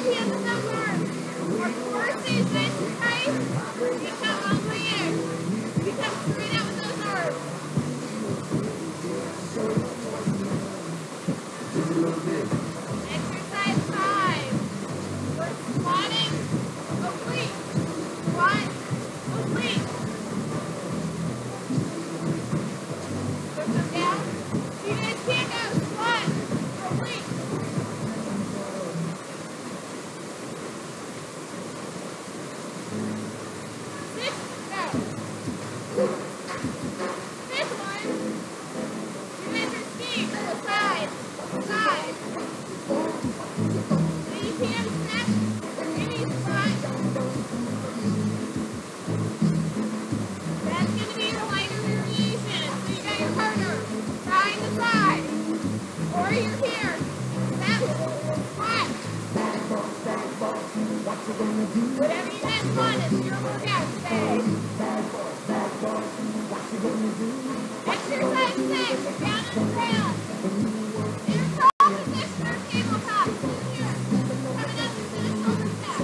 hands on those arms. Our core stays nice and tight. You come all the way in. You come straight out with those arms. Exercise 5. We're squatting oblique. Squat oblique. So come down. You guys can't go. Squat oblique. 6, go. Fifth one. You guys are skiing to the side. Side. Leave hands snap. Any spot. That's going to be the lighter variation. So you got your partner side to side. Or you're here. Snap. Squat. Whatever you guys want, it's your workout today. Exercise 6, down on the ground. Intercrawl position or tabletop. Here. Coming up into the shoulder tap.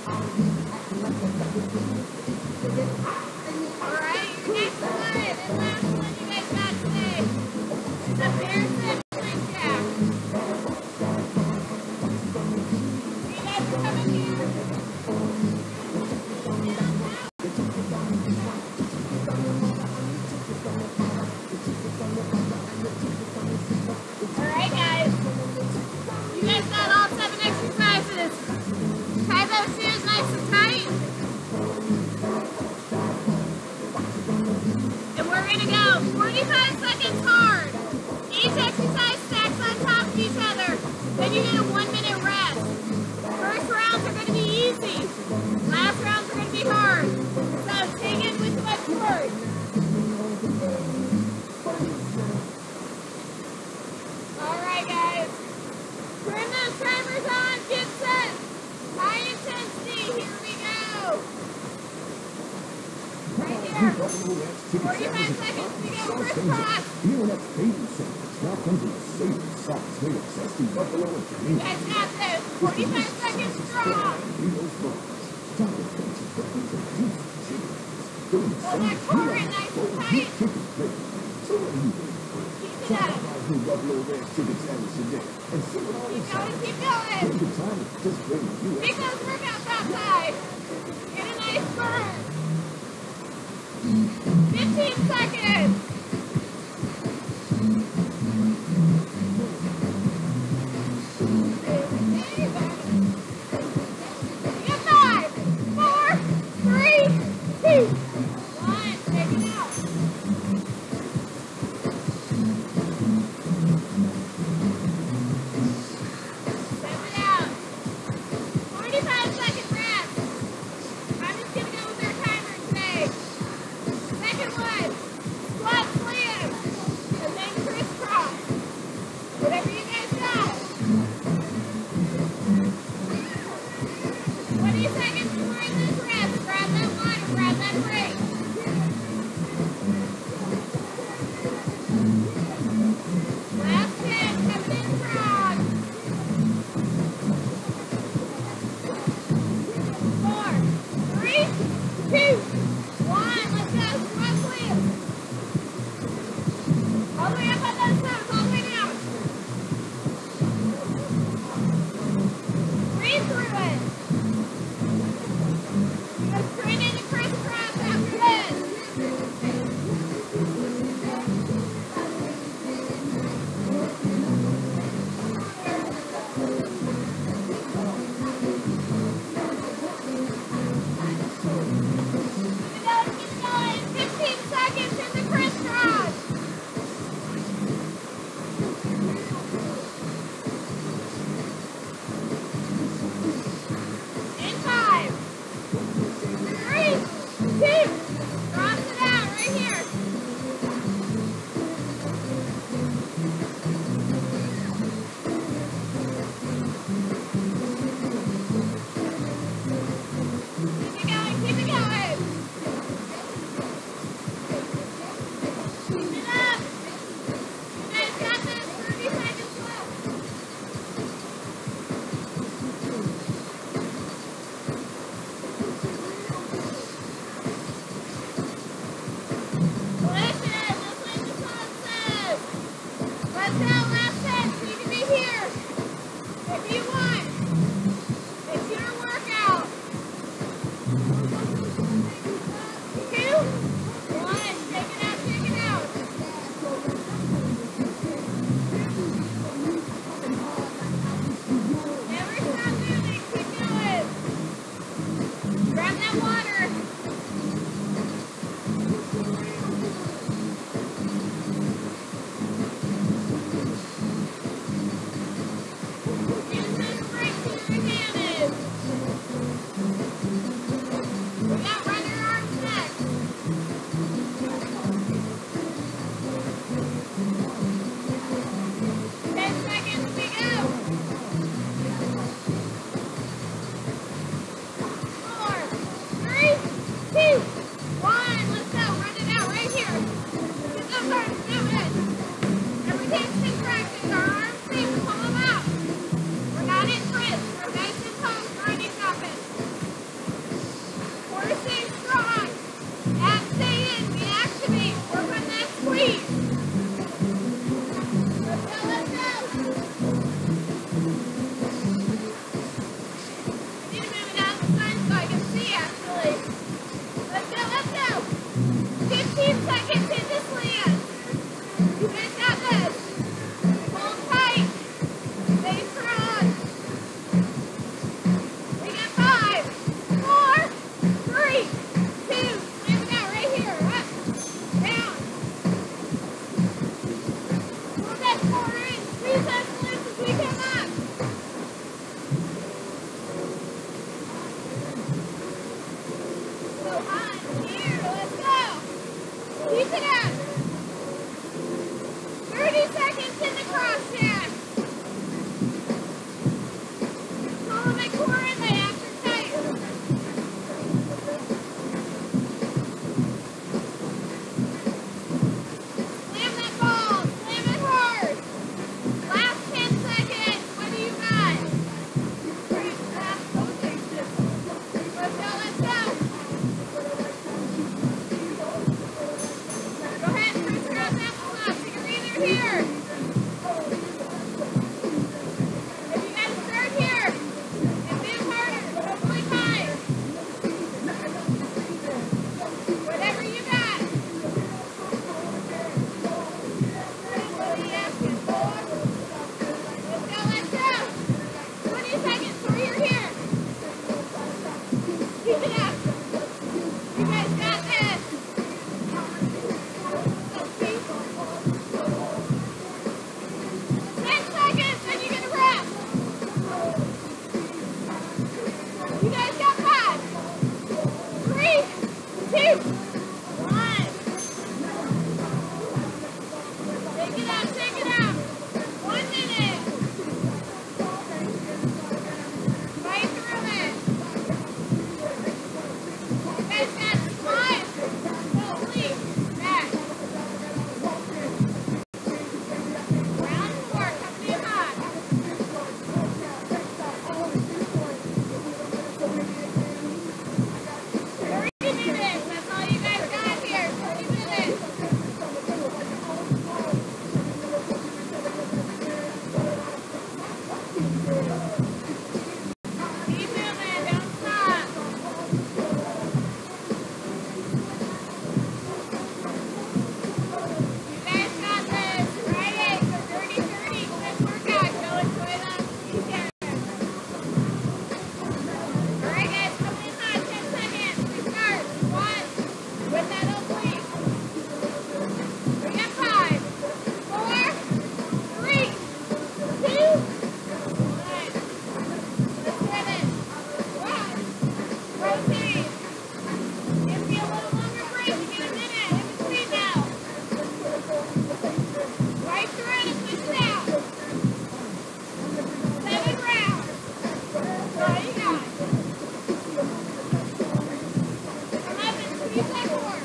Alright, your next one and last one you guys got today is a bear sit plank jack. You guys are coming here. Alright guys, you guys got all 7 exercises. Tie those shoes nice and tight. And we're going to go 45 seconds hard. Each exercise stacks on top of each other. Then you get a 1-minute rest. First rounds are going to be easy. Last rounds are going to be hard. So take it with my cord. Alright guys, turn those timers on, get set, high intensity, here we go. Right here, 45 seconds to go, crisscross. You guys got this, 45 seconds strong. Hold that core in nice and tight. Keep it up. Keep going. Make those workouts outside. Get a nice burn. 15 seconds. You got 5, 4, 3, 2, 1. Take it out. Step it out. 45 second rest. I'm just going to go with our timer today. Second one. Squat slam. And then crisscross. Whatever you guys got. 20 seconds before this rest. Grab that water. Grab that break. Last 10. Coming in strong. 4, 3, 2, 1. Let's go. Squat slam. All the way up on those toes. All the way down. Breathe through it. You go straight into crisscross after this. Keep it going. 15 seconds in the crisscross. it up. 30 seconds in the cross jack. Pull them at core inlet after tight. Slam that ball. Slam it hard. Last 10 seconds. What do you got? Let's go, let's go. Go ahead, crisscross knuckles up. So you're either here. If you got to start here and move harder, hopefully high. Whatever you got. What are you asking for? Let's go, let's go. 20 seconds, so you're here. Keep it up. You guys got this. 10 seconds, then you get a rest. You guys got 5, 3, 2, 1. Take it out, take it out. 1 minute. Fight through it. You guys got 5. No, please. Back. Round 4, coming in hot. 30 minutes, that's all you guys got here. 30 minutes. Keep moving, don't stop. You guys got this. Friday, so 30-30. Quick workout. Go enjoy that weekend. Alright guys, coming in hot. 10 seconds. We start. 1. With that oblique. We got 5, 4, 3, 2, 1. Let's get it. 1. Rotate. Give me a little longer break. You get a minute in between now. Right through it and push it out. 7 rounds. All you got. Come up and squeeze that core.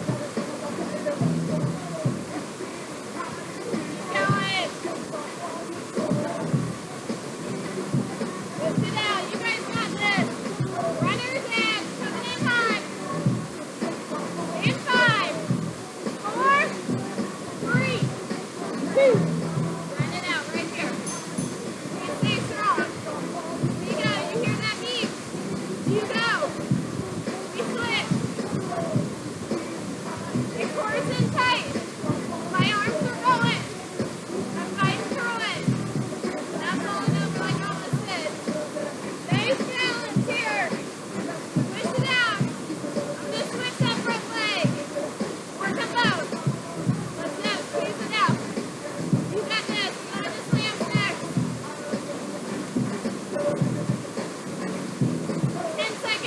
Keep going. Lift it out. You guys got this. Runner's abs coming in hot. In 5, 4, 3, 2. Run it out right here. You stay strong. You go. You hear that beep? You go. We switch. Your core is in tight. My arms are going. I'm fighting through it. Not rolling over like I almost did. Stay balanced here. Push it out. I'm going to switch that front leg. Work them both. Let's go. Squeeze it out. You got this. You got the slams next. 10 seconds.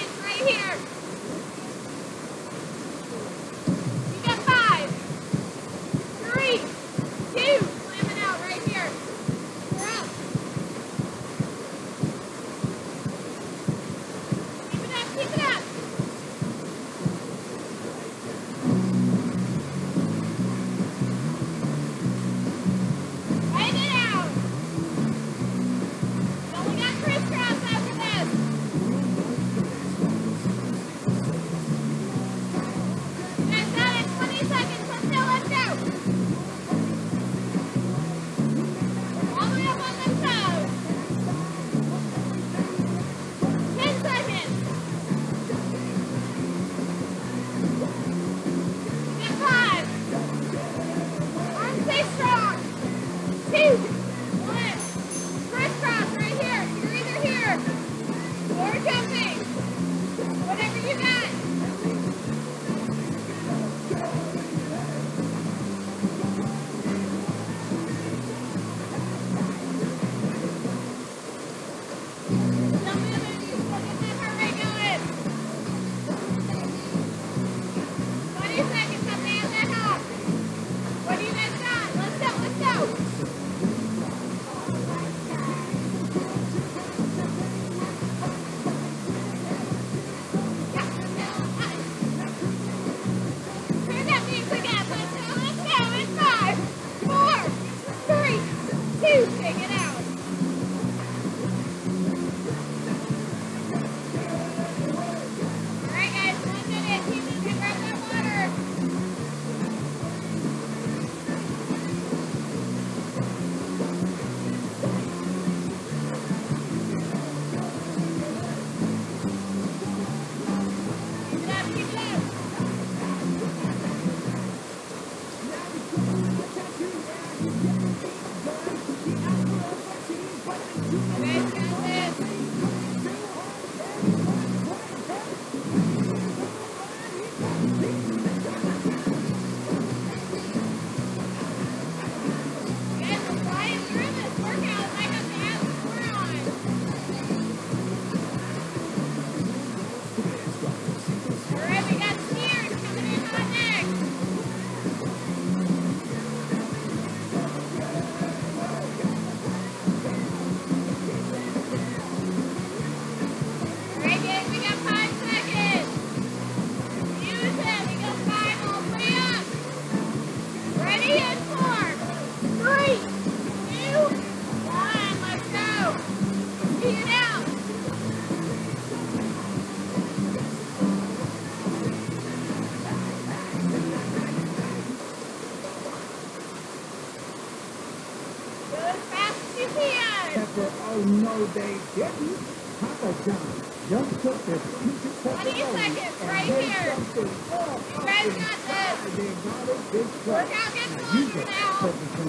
No, they didn't. Papa John just took this piece of 20 seconds, right here. You guys got this. Workout gets longer now.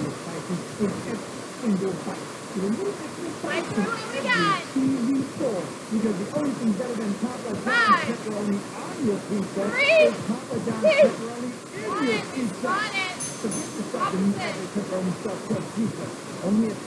Like through what we got. Because the only thing better than Papa John's pepperoni on your pizza is Papa John's pepperoni in your pizza. Got it. Forget the stuff that you have with pepperoni stuffed pizza. Only it's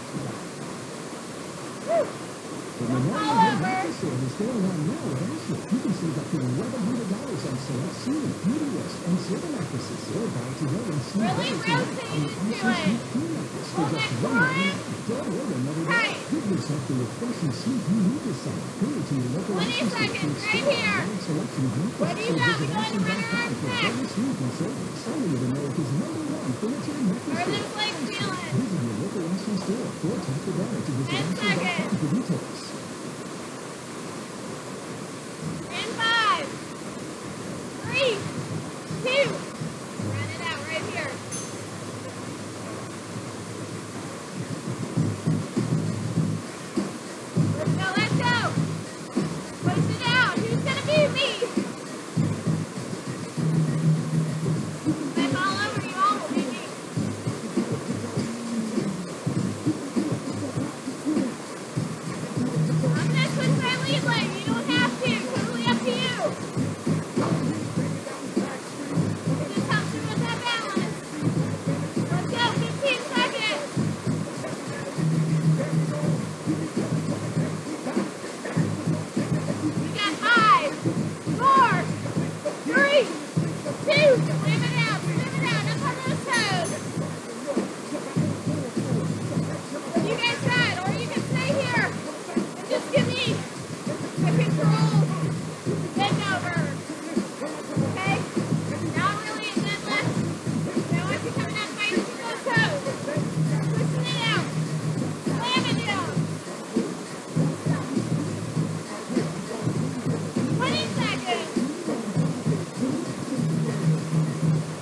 All over. Is still around now with Ashley. You can save up to $1,100 on select Sealy, Beauty Rest, and Silver mattresses. Or buy together and see Really roasting into it. For just $1.99. Don't order another day. Right. Give yourself the refreshing sleep you need this summer. Hurry to your local 20 Ashley store to seconds, explore right a here. wide selection of new What do you got? We going to run around for next. better sleep and savings. Only with America's #1 furniture and mattress Are store. those legs feeling? Visit your local Ashley store or tap the banner to visit 10 Ashley.com for details. In 5, 3, 2. Run it out right here. Let's go, let's go. Push it out. Who's going to beat me? If I fall over, you all will beat me. I'm going to switch my lead lane. You don't have to. Totally up to you. It just helps you with that balance. Let's go. 15 seconds. You got 5, 4, 3, 2. Slam it out. Slam it out. Up on those toes. You guys got it. Or you can stay here. And just give me the control bend over. Okay? Not really a deadlift. Now once you're coming out fighting with those toes. Pushing it out. Slamming it down. 20 seconds.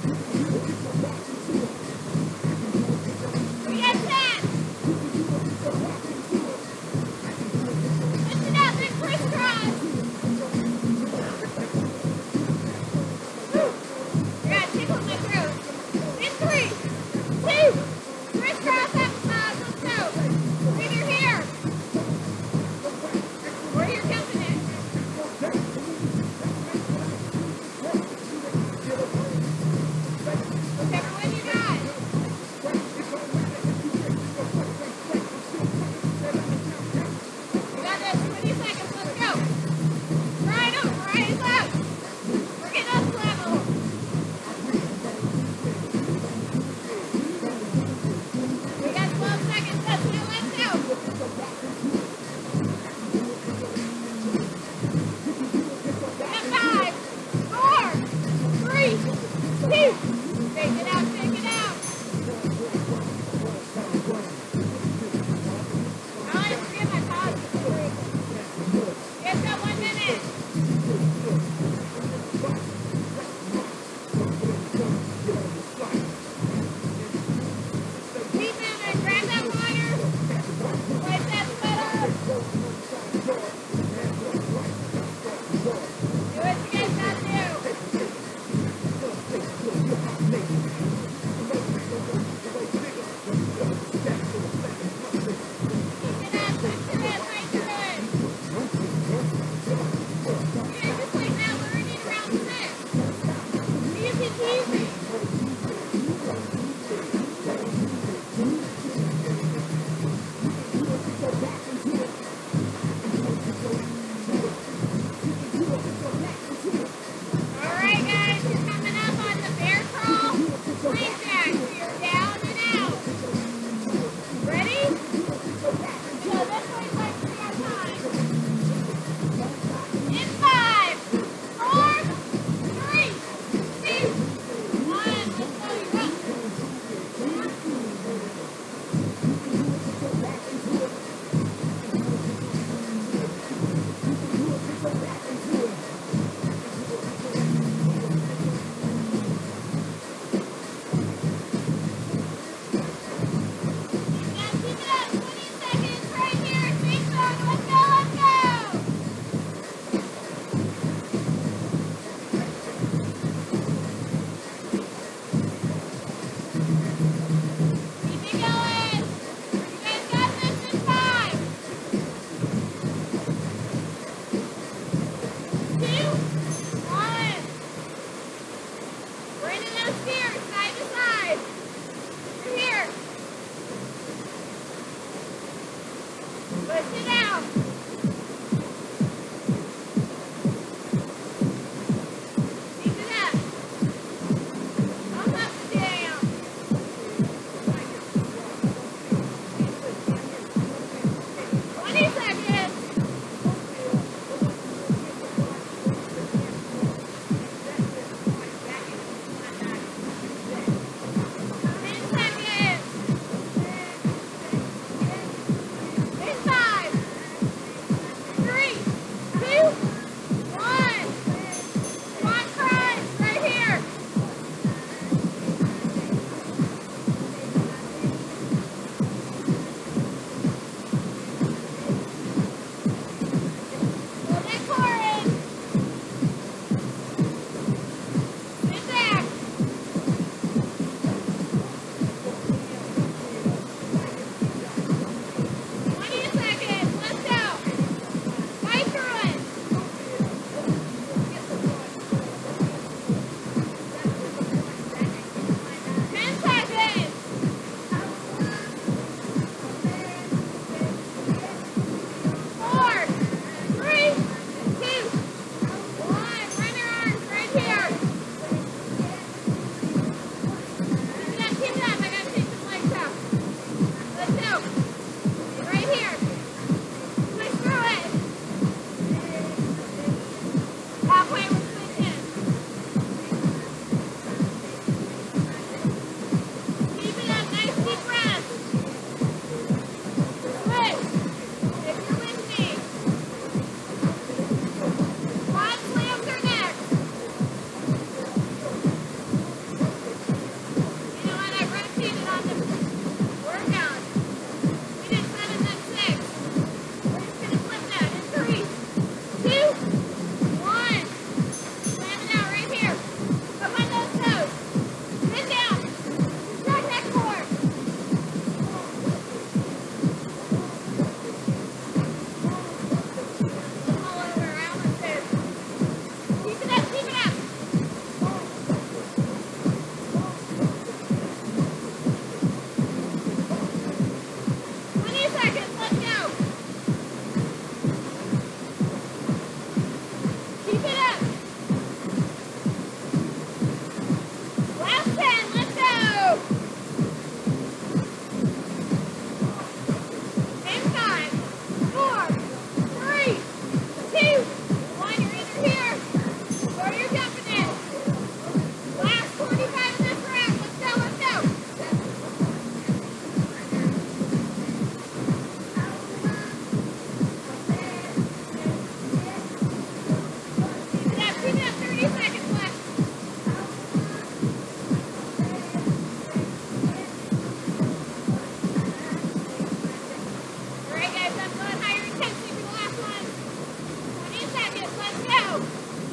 let's go.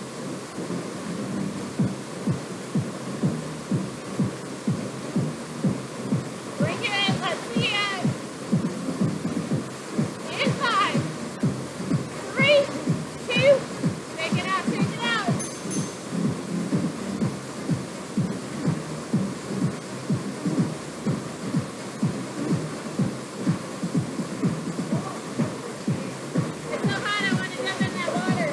Bring it in, let's see it. In 5, 3, 2, take it out, take it out. It's so hot, I want to jump in that water.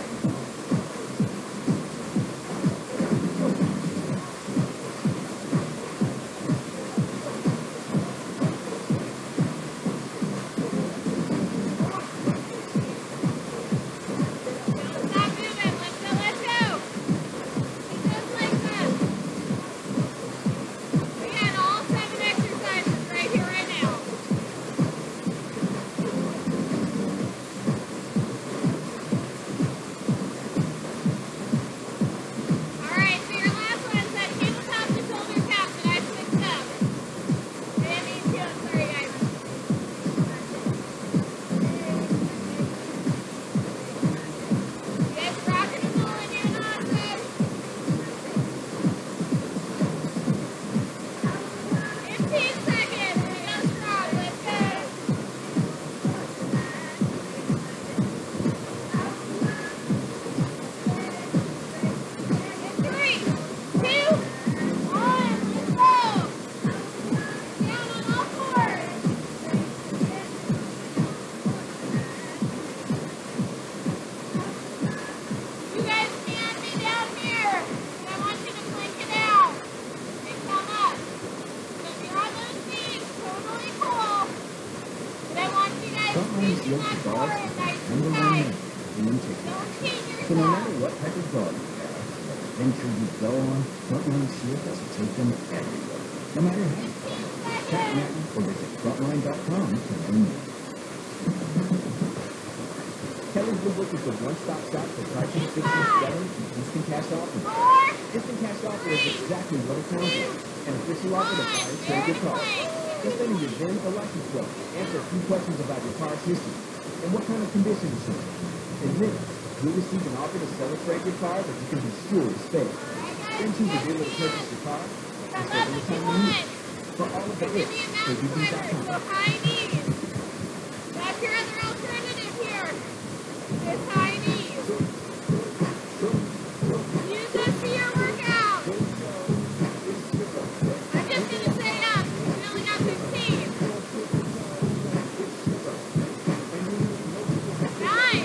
Don't stop moving, let's go, let's go. Keep those legs up. We got all 7 exercises right here, right now. Alright, so your last one said tabletop to shoulder tap that I switched up. I didn't mean to, I'm sorry guys. You guys rocking and rolling, doing awesome. 15 seconds, we go strong, let's go. In 3, 2, 1, let's go. Down on all fours. You guys can be down here, but I want you to plank it out and come up. So if you're on those knees, totally cool. But I want you guys Frontline squeezing yields that the core dogs in nice and and the tight. line and then take it. Don't cheat So no yourself. matter what type of dog you have, what adventure you go on, Frontline Shield has to take them everywhere. No matter how. 15 Chat seconds. Matt or visit frontline.com to learn more. Kelly's Blue Book is the one-stop shop for pricing, fixing, selling, and instant cash offers. 4, Instant cash offer is exactly what it sounds like. An official offer to buy and trade Very your car. plank. Just enter your VIN or license plate. Answer a few questions about your car's history and what kind of condition it's in. And then you'll receive an offer to sell or trade your car that you can be sure is fake. Then choose a dealer to purchase your car and Come save up any if you time you need. want. For all of the Give risks, me a go mountain climber, so bbs.com. high knees. That's your other alternative here. Is high knees. Use this for your workout. I'm just gonna say up. We only got 15. 9.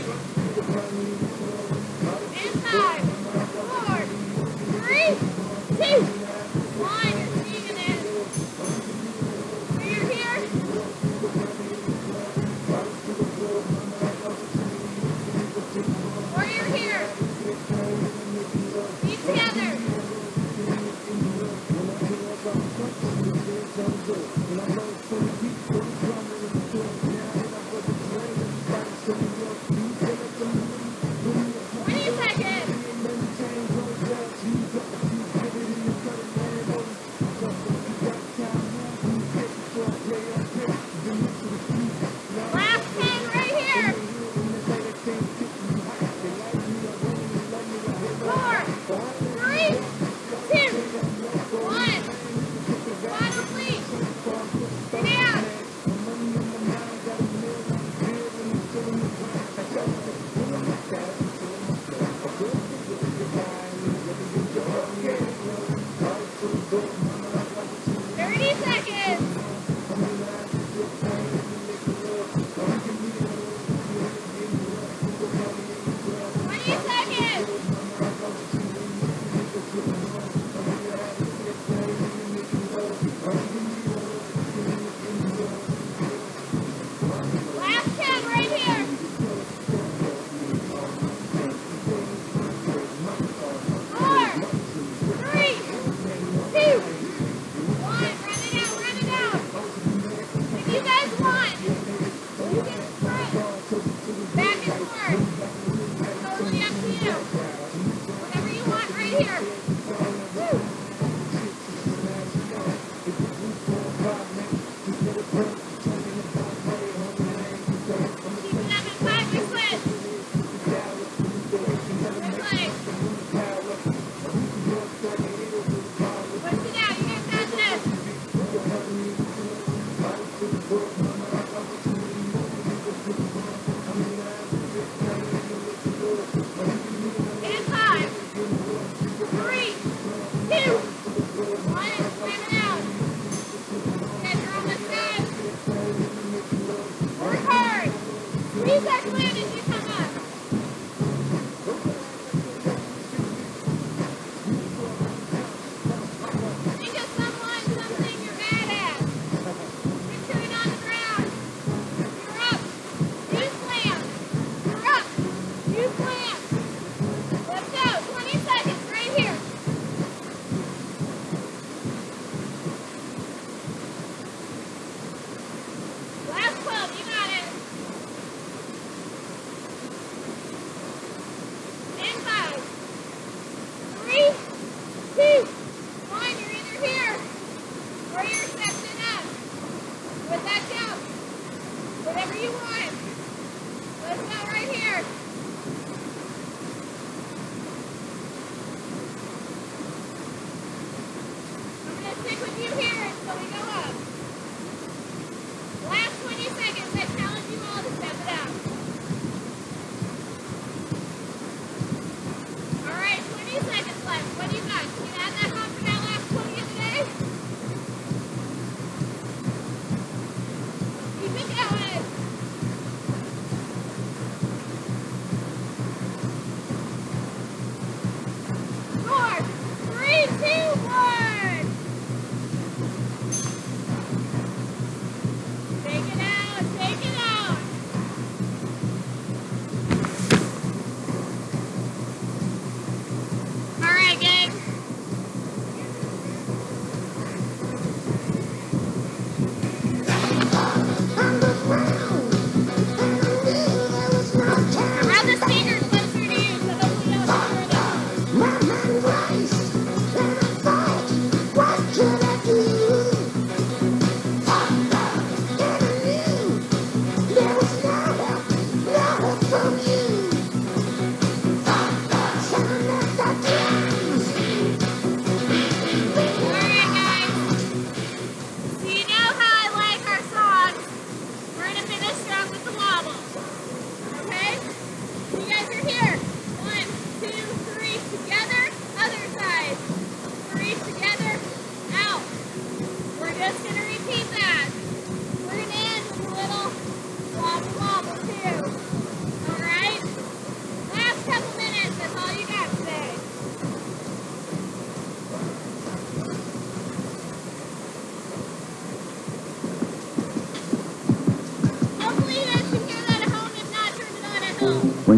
In 5, 4, 3, 2, 1. You're seeing it. So you're here. Or you're here. Feet together. Seconds.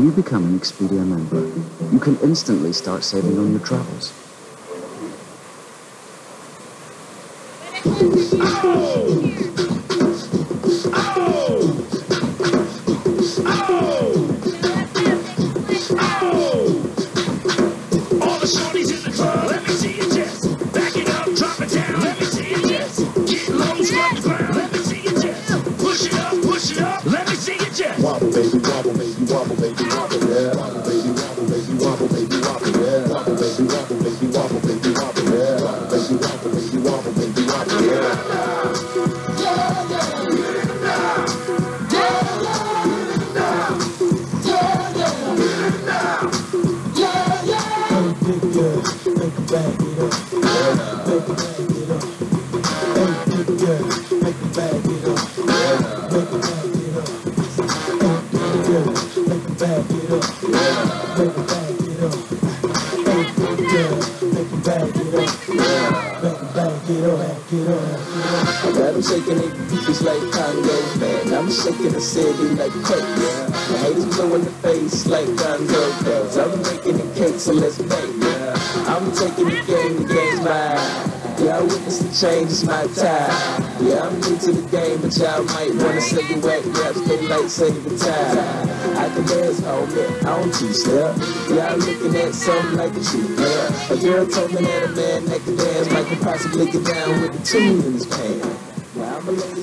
When you become an Expedia member, you can instantly start saving on your travels. All the shorties in the club, let me see you just back it up, drop it down, let me see you just get low, scrub the ground, let me see you just push it up, let me see you just Wobble, baby, wobble, baby, wobble, baby, wobble, yeah. Wobble, baby, wobble, baby, wobble, baby, wobble, yeah. Wobble, baby, wobble, baby, wobble, baby, wobble, yeah. Wobble, baby, wobble, baby, wobble, baby, wobble, yeah. I got them shaking their booties like Congo, man. I'm shaking the city like crack, yeah. The haters blue in the face like Gonzo, cause I'm making the cake, so let's bake, yeah. I'm taking the game's mine. Yeah, I witness the change, it's my time. Yeah, I'm new to the game, but y'all might wanna say you whack raps, they like save the time. I can dance, homie, I don't two-step. Y'all looking at something like a cheap player. A girl told me that a man that can dance might could possibly get down with the tune in his pants. Now I'm a lady